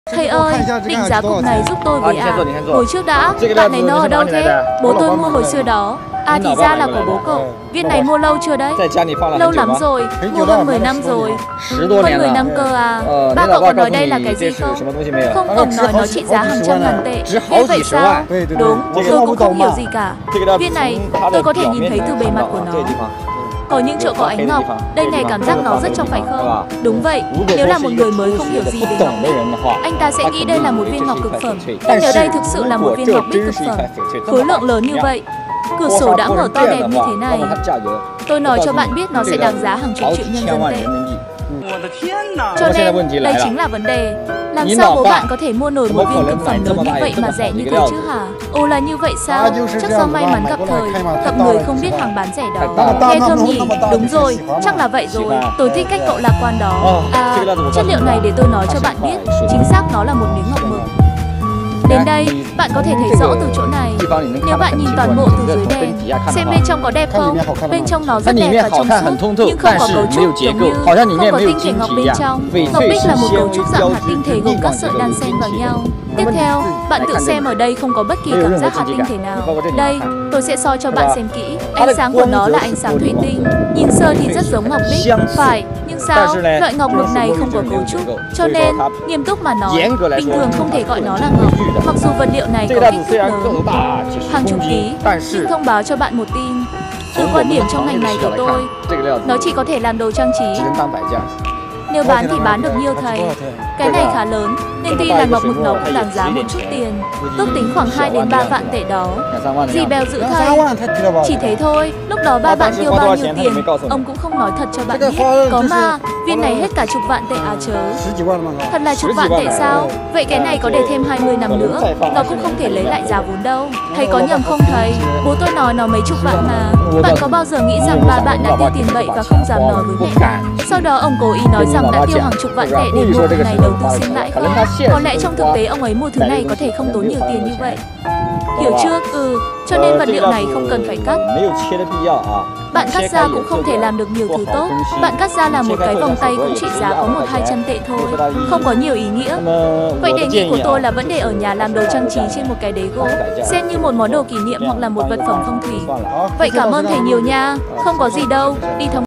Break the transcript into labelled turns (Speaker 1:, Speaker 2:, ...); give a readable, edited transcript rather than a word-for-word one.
Speaker 1: Thầy ơi, định giá cục này giúp tôi với à? Ngồi trước đã, bạn này nó ở đâu thế? Bố tôi mua hồi xưa đó. À thì ra là của bố cậu. Viên này mua lâu chưa đấy? Lâu lắm rồi, mua hơn 10 năm rồi. Hơn 10 năm cơ à? Ba cậu có nói đây là cái gì không? Không, ông nói nó trị giá hàng trăm ngàn tệ. Ghê vậy sao? Đúng, tôi cũng không hiểu gì cả. Viên này, tôi có thể nhìn thấy từ bề mặt của nó. Có những chỗ có ánh ngọc, đây này cảm giác nó rất trong phải không? Đúng vậy, nếu là một người mới không hiểu gì về ngọc bích, anh ta sẽ nghĩ đây là một viên ngọc cực phẩm. Nhưng nếu đây thực sự là một viên ngọc bích cực phẩm, khối lượng lớn như vậy, cửa sổ đã mở to đẹp như thế này, tôi nói cho bạn biết nó sẽ đáng giá hàng chục triệu nhân dân tệ. Cho nên, đây chính là vấn đề. Làm sao bố bạn có thể mua nổi một viên cực phẩm lớn như vậy mà rẻ như thế chứ hả? Ồ là như vậy sao? Chắc do may mắn gặp thời, gặp người không biết hàng bán rẻ đó. Nghe thơm nhỉ? Đúng rồi, chắc là vậy rồi. Tôi thích cách cậu lạc quan đó. À, chất liệu này để tôi nói cho bạn biết, chính xác nó là một miếng ngọc mực. Đến đây, bạn có thể thấy rõ từ chỗ này. Nếu bạn nhìn toàn bộ từ dưới đèn, xem bên trong có đẹp không? Bên trong nó rất đẹp và trong suốt, nhưng không có cấu trúc giống như không có tinh thể ngọc bên trong. Ngọc bích là một cấu trúc dạng hạt tinh thể gồm các sợi đan xen vào nhau. Tiếp theo, bạn tự xem ở đây không có bất kỳ cảm giác hạt tinh thể nào. Đây, tôi sẽ soi cho bạn xem kỹ. Ánh sáng của nó là ánh sáng thủy tinh. Nhìn sơ thì rất giống ngọc bích, phải. Nhưng sao? Loại ngọc mực này không có cấu trúc. Cho nên, nghiêm túc mà nói, bình thường không thể gọi nó là ngọc. Mặc dù vật liệu này có kích thước lớn, hàng chục ký, nhưng thông báo cho bạn một tin. Từ quan điểm trong ngành này của tôi, nó chỉ có thể làm đồ trang trí. Nếu bán thì bán được nhiêu thầy? Cái này khá lớn, nên tuy là ngọc mực nó cũng đáng giá một chút tiền. Ước tính khoảng 2 đến 3 vạn tệ đó. Dì bèo giữ thầy. Chỉ thế thôi, lúc đó ba bạn tiêu bao nhiêu tiền, ông cũng không nói thật cho bạn biết. Có mà, viên này hết cả chục vạn tệ à chớ. Thật là chục vạn tệ sao? Vậy cái này có để thêm 20 năm nữa, nó cũng không thể lấy lại giá vốn đâu. Thầy có nhầm không thầy? Bố tôi nói nó mấy chục vạn mà. Bạn có bao giờ nghĩ rằng ba bạn đã tiêu tiền bậy và không dám nói với mẹ bạn? Sau đó ông cố ý nói rằng đã tiêu hàng chục vạn tệ để mua thứ này đầu tư sinh lãi không? Có lẽ trong thực tế ông ấy mua thứ này có thể không tốn nhiều tiền như vậy. Hiểu chưa? Cho nên vật liệu này không cần phải cắt. Bạn cắt ra cũng không thể làm được nhiều thứ tốt. Bạn cắt ra là một cái vòng tay cũng trị giá có 1-200 tệ thôi, không có nhiều ý nghĩa. Vậy đề nghị của tôi là vẫn để ở nhà làm đồ trang trí trên một cái đế gỗ, xem như một món đồ kỷ niệm hoặc là một vật phẩm phong thủy. Vậy cảm ơn thầy nhiều nha. Không có gì đâu, đi thông